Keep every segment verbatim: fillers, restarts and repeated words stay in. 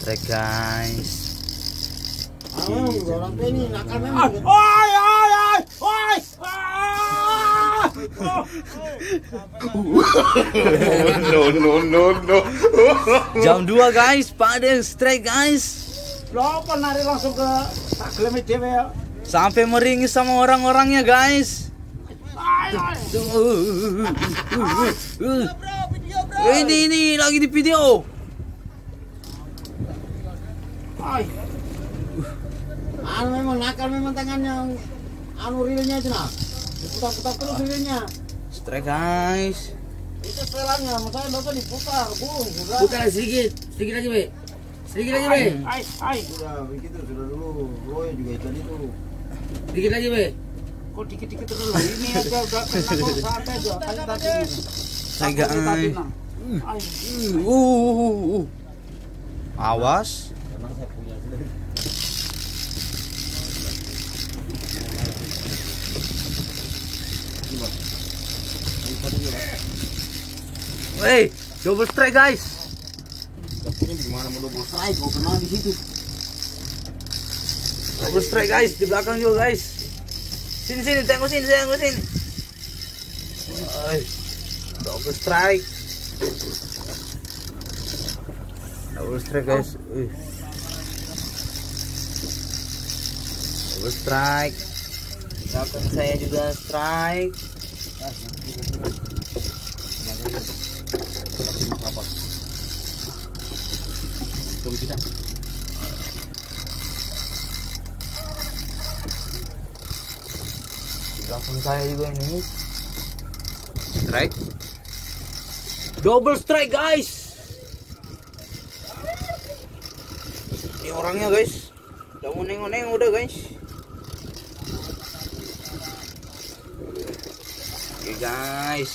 strike guys. Orang ini nakal Oi memang. oi oi oi. No no no no. Jam dua guys, Pak Ade strike guys. Lo nari langsung ke taklem dewe ya. Sampai meringis sama orang-orangnya guys. Ini ini lagi di video. Ay. Anu memang nakal memang tangannya. Anu rilnya itu nah. Putar-putar terus rilnya. Strike guys. Itu setelahnya, makanya bapak diputar, bung. Bukan sedikit, sedikit lagi, Be. Sedikit lagi, Be. Ay ay. Sudah begitu, sudah dulu. Roy juga ikan itu. Sedikit lagi, Be. Kok dikit-dikit terus lah. Ini aja udah kena kok sampai aja. Tadi tadi. Strike guys. Ay. Uh, uh, uh, uh. Awas. Karena saya punya sendiri. Hey, double strike guys. Ini gimana mau double strike? Kau kena di situ. Double strike guys, di belakang juga guys. Sini sini, tengok sini, tengok sini. Ay, double strike. Double strike guys. Uy. Double strike. Di belakang saya juga strike. Tunggu kita. Di belakang saya juga ini. Strike. Double strike guys. Ini orangnya guys. Udah mau nengok-nengok udah guys. Oke guys.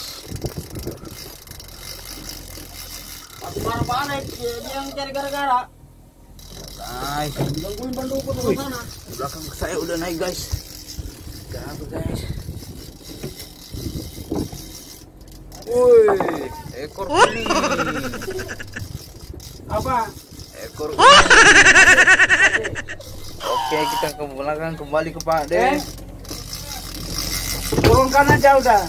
Masih marah-marah dia yang cari gara-gara. Guys, Gangguin pendukung di sana. di belakang saya udah naik guys. Gak guys. Woi, ekor kuning. Apa? Ekor kuning. Oke, kita ke belakang kembali ke Pak Eh. De. Turunkan aja udah.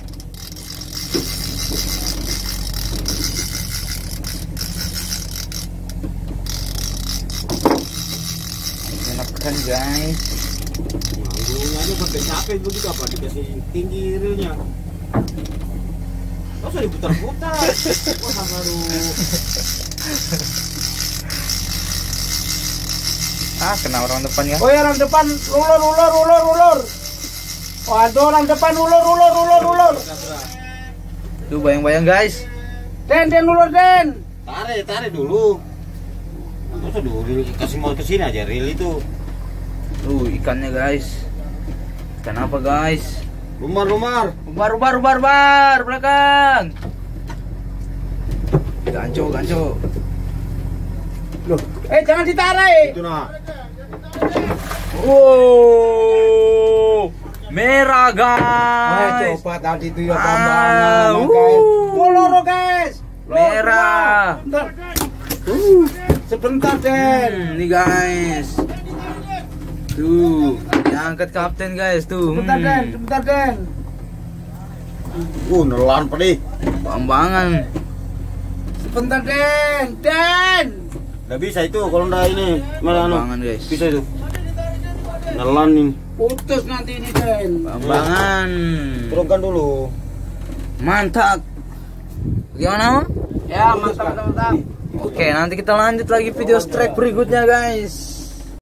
Enakan guys. Gulungnya aja sampai capek begitu apa dikasih tinggi rilnya. Gak usah diputar-putar. Wah, aduh. Ah, kena orang depan ya. Oh ya, orang depan ulur ulur ulur ulur. Oh, ada orang depan ulur ulur ulur ulur. Tuh bayang-bayang guys. Den den ulur den. Tarik, tarik dulu. Terus dulu kasih mau ke sini aja ril itu. Tuh ikannya guys. Ikan apa guys? Lumar, lumar. Bar bar bar bar belakang. Ganco ganco. Loh, eh jangan ditarik. Itu nah. Wow, merah guys. Coba tadi itu ya Ah, tambangan uh. guys. Ulur guys. Lur, Merah. Bentar. Uh, sebentar Den. Hmm, nih guys. Tuh, diangkat kapten guys tuh. Sebentar Den, Hmm, sebentar Den. Uh, nelan pedih. Bambangan. Sebentar Den, Den. Nggak bisa itu kalau ndak ini malah anu. Bambangan guys. Bisa itu. Nelan nih. Putus nanti ini Den. Bambangan. Turunkan dulu. Mantap. Gimana? Om? Ya mantap mantap. Oke, nanti kita lanjut lagi video strike berikutnya guys.